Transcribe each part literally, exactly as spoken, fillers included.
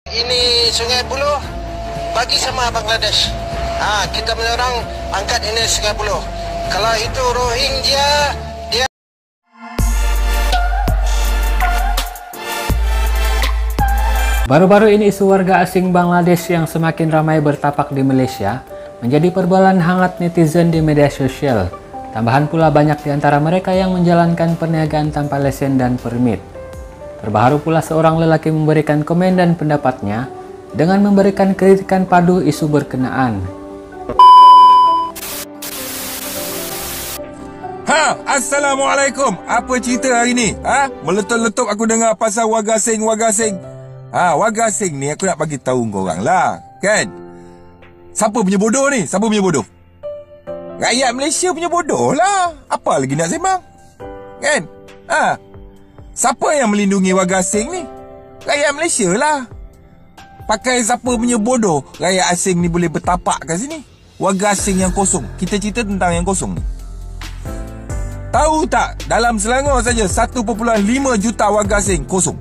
Ini Sungai Buloh bagi sama Bangladesh. Ha, kita punya orang angkat ini Sungai Buloh. Kalau itu Rohingya, dia Baru-baru ini isu warga asing Bangladesh yang semakin ramai bertapak di Malaysia menjadi perbualan hangat netizen di media sosial. Tambahan pula banyak di antara mereka yang menjalankan perniagaan tanpa lesen dan permit. Terbaru pula seorang lelaki memberikan komen dan pendapatnya dengan memberikan kritikan padu isu berkenaan. Ha, Assalamualaikum. Apa cerita hari ni? Ha, meletup-letup aku dengar pasal warga asing, warga asing. Ha, warga asing ni aku nak bagi tahu korang lah, kan? Siapa punya bodoh ni? Siapa punya bodoh? Rakyat Malaysia punya bodoh lah. Apa lagi nak sembang? Kan? Ha. Siapa yang melindungi warga asing ni? Rakyat Malaysia lah. Pakai siapa punya bodoh, rakyat asing ni boleh bertapak kat sini. Warga asing yang kosong. Kita cerita tentang yang kosong ni. Tahu tak, dalam Selangor saja satu perpuluhan lima juta warga asing kosong.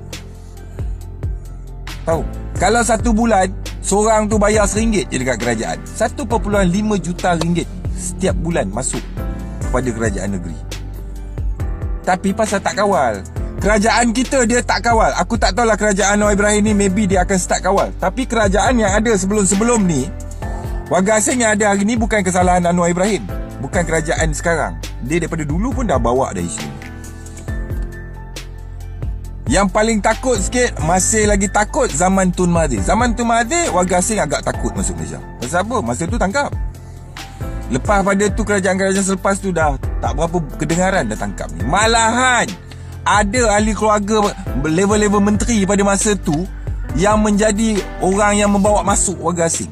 Tahu? Kalau satu bulan seorang tu bayar seringgit je dekat kerajaan, satu perpuluhan lima juta ringgit setiap bulan masuk kepada kerajaan negeri. Tapi pasal tak kawal, kerajaan kita dia tak kawal. Aku tak tahulah kerajaan Anwar Ibrahim ni, maybe dia akan start kawal. Tapi kerajaan yang ada sebelum-sebelum ni, warga asing yang ada hari ni bukan kesalahan Anwar Ibrahim, bukan kerajaan sekarang. Dia daripada dulu pun dah bawa dah isu. Yang paling takut sikit, masih lagi takut zaman Tun Mahathir. Zaman Tun Mahathir, warga asing agak takut masuk Malaysia. Pasal apa? Masa tu tangkap. Lepas pada tu kerajaan-kerajaan selepas tu dah tak berapa kedengaran dah tangkap ni. Malahan ada ahli keluarga level-level menteri pada masa tu yang menjadi orang yang membawa masuk warga asing.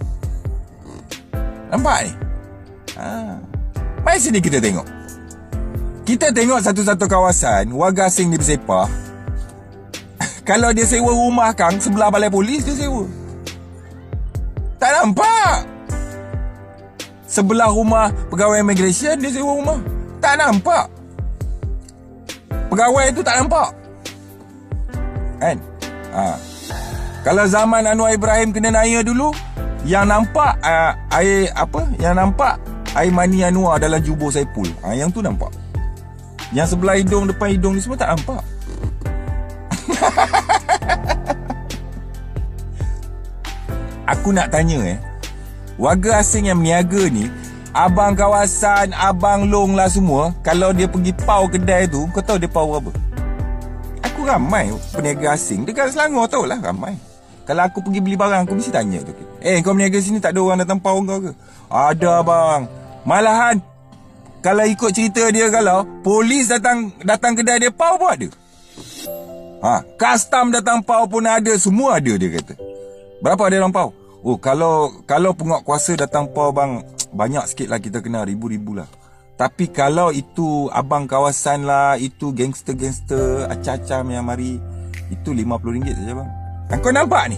Nampak ni? Ha. Mari sini kita tengok. Kita tengok satu-satu kawasan warga asing ni bersepah. Kalau dia sewa rumah kang sebelah balai polis, dia sewa. Tak nampak. Sebelah rumah pegawai immigration, dia sewa rumah. Tak nampak. Pegawai tu tak nampak. Kan? Ha. Kalau zaman Anwar Ibrahim kena naya dulu, yang nampak uh, air apa? Yang nampak air mani Anwar dalam jubur Saipul. Ha, yang tu nampak. Yang sebelah hidung, depan hidung ni semua tak nampak. Aku nak tanya eh, warga asing yang berniaga ni, abang kawasan, abang long lah semua, kalau dia pergi pau kedai tu, kau tahu dia pau apa? Aku ramai peniaga asing dekat Selangor, tahu lah ramai. Kalau aku pergi beli barang, aku mesti tanya tu, eh kau berniaga sini tak ada orang datang pau kau ke? Ada bang. Malahan kalau ikut cerita dia, kalau polis datang datang kedai dia pau pun ada. Ha, custom datang pau pun ada, semua ada dia kata. Berapa ada orang pau? Oh, kalau kalau penguat kuasa datang pau bang, banyak sikit lah, kita kena ribu-ribu lah. Tapi kalau itu abang kawasan lah, itu gangster-gangster acah-acah yang mari, itu lima puluh ringgit saja bang. Kau nampak ni?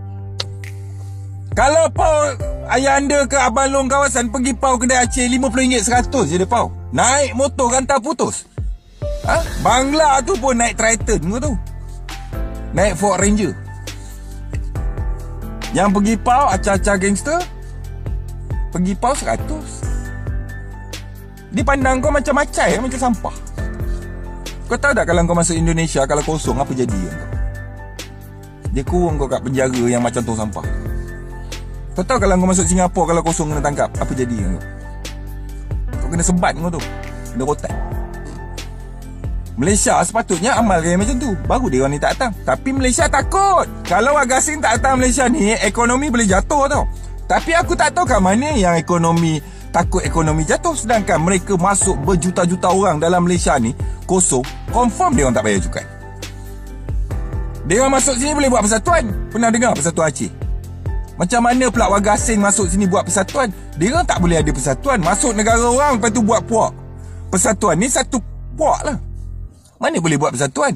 Kalau pau ayah anda ke abang long kawasan pergi pau kedai Aceh, lima puluh ringgit seratus je dia pau. Naik motor rantar putus. Ha? Bangla tu pun naik Triton kau tu. Naik Ford Ranger. Yang pergi pau acah-acah gangster, pergi pau seratus. Dia pandang kau macam macai, macam sampah. Kau tahu tak kalau kau masuk Indonesia, kalau kosong apa jadi kau? Dia kurung kau kat penjara yang macam tong sampah. Kau tahu kalau kau masuk Singapura, kalau kosong kena tangkap, apa jadi kau? Kau kena sebat kau tu, kena rotan. Malaysia sepatutnya amalkan macam tu, baru dia orang ni tak datang. Tapi Malaysia takut. Kalau warga asing tak datang Malaysia ni, ekonomi boleh jatuh tau. Tapi aku tak tahu kat mana yang ekonomi takut ekonomi jatuh, sedangkan mereka masuk berjuta-juta orang dalam Malaysia ni kosong. Confirm dia orang tak bayar cukai. Dia orang masuk sini boleh buat persatuan. Pernah dengar persatuan Aceh? Macam mana pula warga asing masuk sini buat persatuan? Dia orang tak boleh ada persatuan. Masuk negara orang, lepas tu buat puak. Persatuan ni satu puak lah. Mana boleh buat persatuan?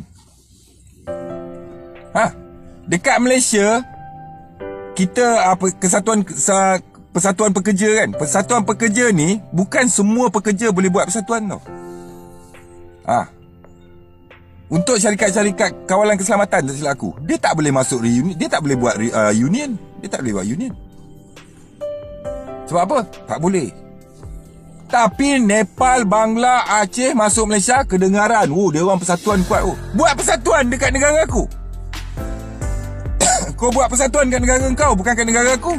Ha? Dekat Malaysia, kita apa kesatuan persatuan pekerja kan? Persatuan pekerja ni bukan semua pekerja boleh buat persatuan tau. Ha. Untuk syarikat-syarikat kawalan keselamatan, tak silap aku, dia tak boleh masuk reunion, dia tak boleh buat uh, union. Dia tak boleh buat union. Sebab apa? Tak boleh. Tapi Nepal, Bangla, Aceh masuk Malaysia, kedengaran. Oh, dia orang persatuan kuat. Oh, buat persatuan dekat negara aku. Kau buat persatuan kat negara kau, bukan kat negara aku.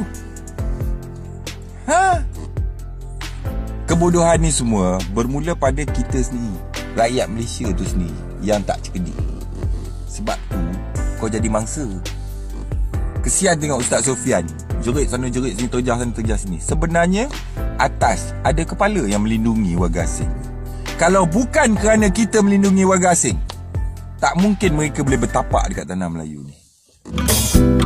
Ha? Kebodohan ni semua bermula pada kita sendiri. Rakyat Malaysia tu sendiri yang tak cerdik. Sebab tu kau jadi mangsa. Kesian tengok Ustaz Sofian, jerit sana jerit sini, terjah sana terjah sini. Sebenarnya atas ada kepala yang melindungi warga asing. Kalau bukan kerana kita melindungi warga asing, tak mungkin mereka boleh bertapak dekat tanah Melayu ni.